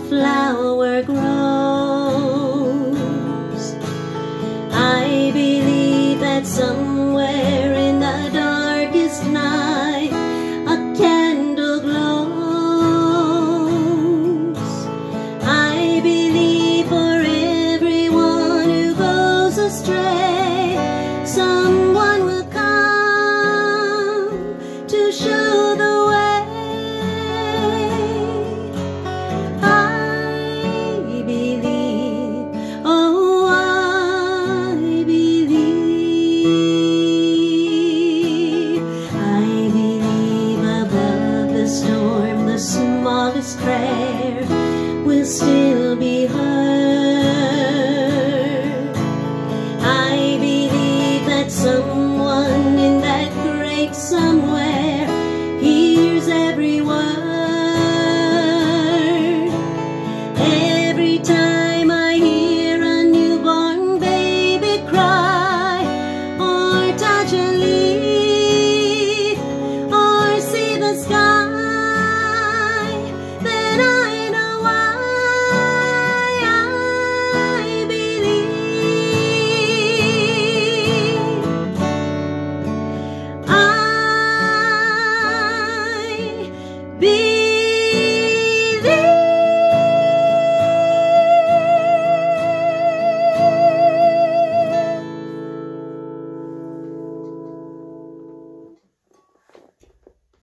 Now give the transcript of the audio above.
flower grows. I believe that somewhere in the darkest night a candle glows. I believe for everyone who goes astray, someone will come to show the way. Storm, the smallest prayer will still